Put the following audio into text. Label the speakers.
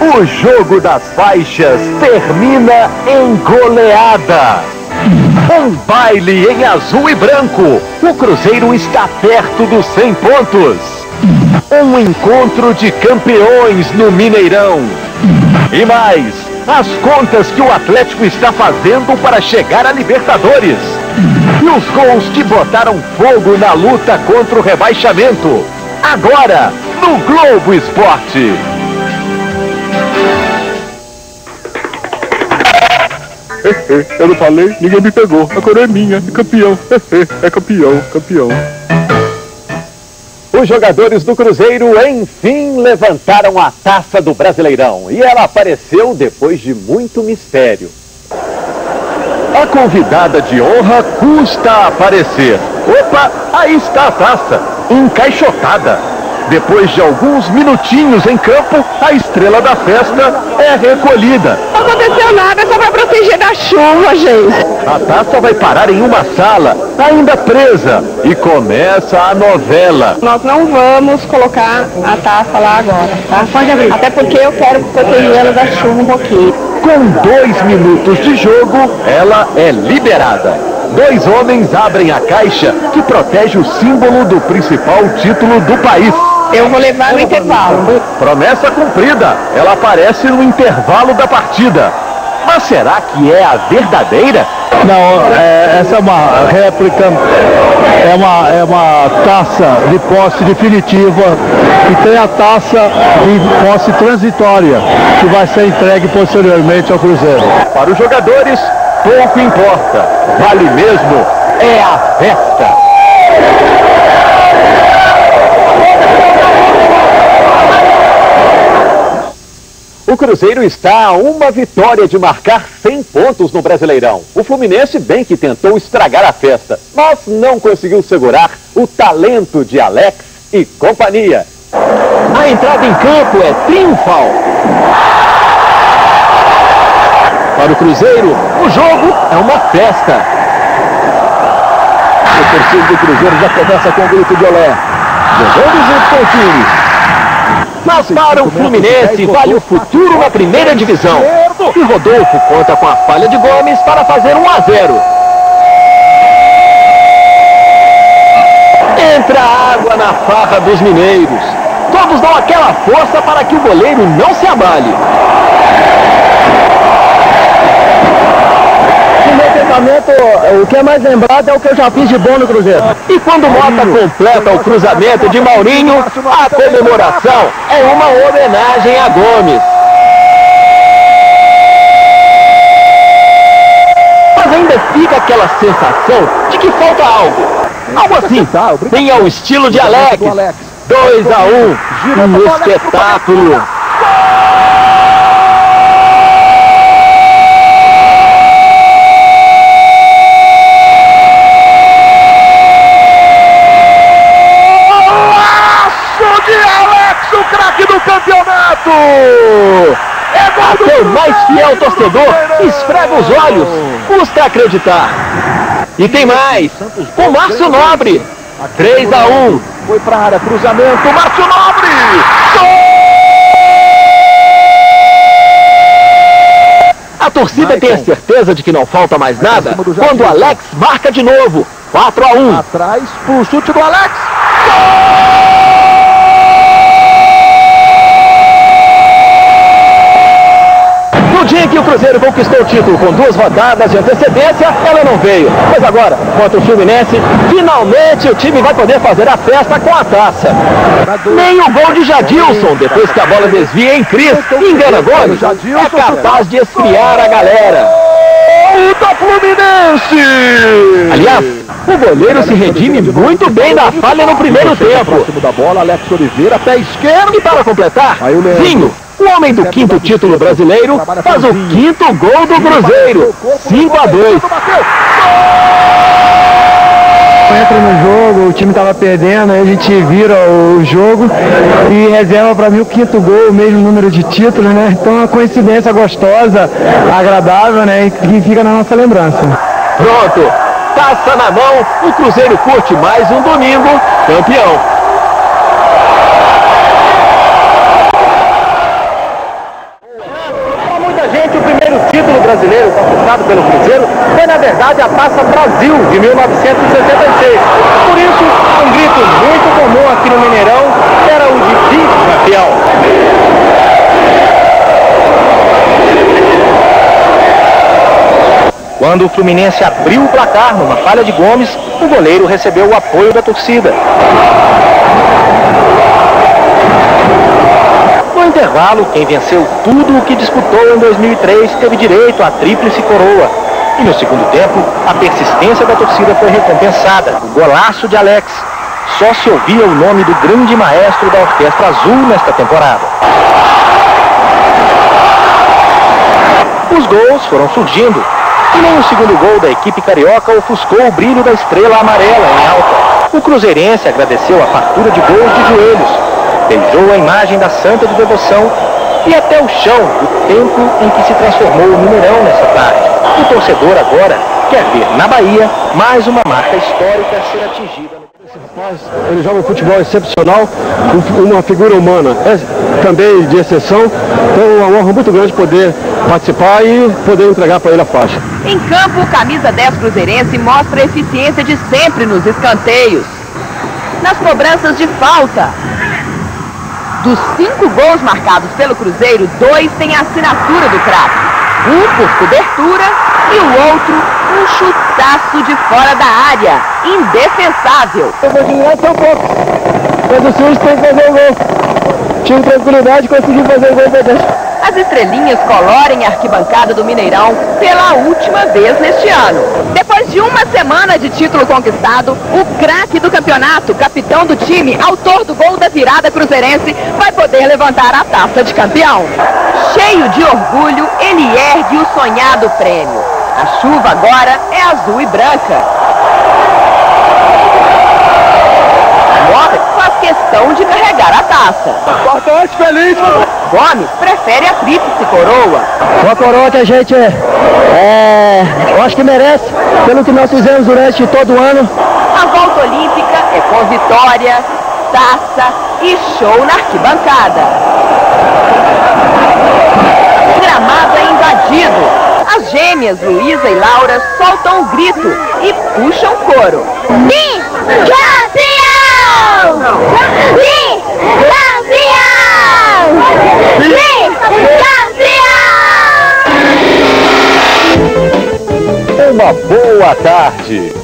Speaker 1: O jogo das faixas termina em goleada. Um baile em azul e branco. O Cruzeiro está perto dos 100 pontos. Um encontro de campeões no Mineirão. E mais, as contas que o Atlético está fazendo para chegar à Libertadores. E os gols que botaram fogo na luta contra o rebaixamento. Agora, no Globo Esporte.
Speaker 2: Eu não falei, ninguém me pegou. A coroa é minha, é campeão. É campeão, campeão.
Speaker 1: Os jogadores do Cruzeiro, enfim, levantaram a taça do Brasileirão. E ela apareceu depois de muito mistério. A convidada de honra custa aparecer. Opa, aí está a taça, encaixotada. Depois de alguns minutinhos em campo, a estrela da festa é recolhida.
Speaker 3: Não aconteceu nada, só para proteger da chuva, gente.
Speaker 1: A taça vai parar em uma sala, ainda presa, e começa a novela.
Speaker 3: Nós não vamos colocar a taça lá agora, tá? Pode abrir. Até porque eu quero protegê-la da chuva um pouquinho.
Speaker 1: Com 2 minutos de jogo, ela é liberada. 2 homens abrem a caixa que protege o símbolo do principal título do país.
Speaker 3: Eu vou levar no intervalo.
Speaker 1: Promessa cumprida. Ela aparece no intervalo da partida. Mas será que é a verdadeira?
Speaker 4: Não, essa é uma réplica, é uma taça de posse definitiva e tem a taça de posse transitória que vai ser entregue posteriormente ao Cruzeiro.
Speaker 1: Para os jogadores, pouco importa. Vale mesmo é a festa. O Cruzeiro está a uma vitória de marcar 100 pontos no Brasileirão. O Fluminense bem que tentou estragar a festa, mas não conseguiu segurar o talento de Alex e companhia. A entrada em campo é triunfal. Para o Cruzeiro, o jogo é uma festa.
Speaker 4: O torcedor do Cruzeiro já começa com o grito de olé, jogando junto com o time.
Speaker 1: Mas para o Fluminense vale o futuro na primeira divisão. E Rodolfo conta com a falha de Gomes para fazer 1-0. Entra água na farra dos mineiros. Todos dão aquela força para que o goleiro não se abale.
Speaker 4: O que é mais lembrado é o que eu já fiz de bom no Cruzeiro.
Speaker 1: E quando Mota completa o cruzamento de Maurinho, a comemoração é uma homenagem a Gomes. Mas ainda fica aquela sensação de que falta algo. Algo assim, bem ao estilo de Alex. 2-1, um espetáculo. Até o mais fiel torcedor esfrega os olhos, custa acreditar. E tem mais, o Márcio Nobre, 3-1.
Speaker 4: Foi para a área, cruzamento,
Speaker 1: Márcio Nobre! A torcida tem a certeza de que não falta mais nada quando o Alex marca de novo, 4-1.
Speaker 4: Atrás pro chute do Alex.
Speaker 1: No dia em que o Cruzeiro conquistou o título com 2 rodadas de antecedência, ela não veio. Mas agora, contra o Fluminense, finalmente o time vai poder fazer a festa com a taça. Nem o gol de Jadilson, depois que a bola desvia em Cris e engana Gomes, é capaz de esfriar a galera. O da Fluminense! Aliás, o goleiro se redime muito bem da falha no primeiro tempo.
Speaker 4: Da bola, Alex Oliveira, pé esquerdo.
Speaker 1: E para completar, Zinho, o homem do 5º título brasileiro, faz o 5º gol do Cruzeiro, 5-2.
Speaker 5: Entra no jogo, o time estava perdendo, aí a gente vira o jogo e reserva para mim o 5º gol, o mesmo número de títulos, né? Então é uma coincidência gostosa, agradável, né? E que fica na nossa lembrança.
Speaker 1: Pronto, taça na mão, o Cruzeiro curte mais um domingo campeão. brasileiro conquistado pelo Cruzeiro foi, na verdade, a Taça Brasil de 1966. Por isso, um grito muito comum aqui no Mineirão era o de bicampeão. Quando o Fluminense abriu o placar numa falha de Gomes, o goleiro recebeu o apoio da torcida. No intervalo, quem venceu tudo o que disputou em 2003 teve direito à tríplice coroa. E no segundo tempo, a persistência da torcida foi recompensada. O golaço de Alex. Só se ouvia o nome do grande maestro da Orquestra Azul nesta temporada. Os gols foram surgindo. E nem o segundo gol da equipe carioca ofuscou o brilho da estrela amarela em alta. O cruzeirense agradeceu a fartura de gols de joelhos, beijou a imagem da santa de devoção e até o chão do templo em que se transformou o Mineirão nessa tarde. O torcedor agora quer ver na Bahia mais uma marca histórica a ser atingida.
Speaker 4: Rapaz, ele joga um futebol excepcional, uma figura humana, também de exceção, então é uma honra muito grande poder participar e poder entregar para ele a faixa.
Speaker 6: Em campo, o camisa 10 cruzeirense mostra a eficiência de sempre nos escanteios, nas cobranças de falta. Dos 5 gols marcados pelo Cruzeiro, 2 têm a assinatura do craque. Um por cobertura e o outro um chutaço de fora da área, indefensável.
Speaker 5: Eu vou ganhar só um pouco, mas o sujo tem que fazer o gol. Tive tranquilidade e consegui fazer o gol para Deus.
Speaker 6: As estrelinhas colorem a arquibancada do Mineirão pela última vez neste ano. Depois de uma semana de título conquistado, o craque do campeonato, capitão do time, autor do gol da virada cruzeirense, vai poder levantar a taça de campeão. Cheio de orgulho, ele ergue o sonhado prêmio. A chuva agora é azul e branca. Gomes faz questão de carregar a taça.
Speaker 5: Importante, feliz.
Speaker 6: Gomes prefere a tríplice coroa.
Speaker 5: Uma coroa que a gente eu acho que merece, pelo que nós fizemos durante todo o ano.
Speaker 6: A volta olímpica é com vitória, taça e show na arquibancada. O gramado é invadido. As gêmeas Luísa e Laura soltam um grito e puxam coro. Bicampeão!
Speaker 1: Uma boa tarde.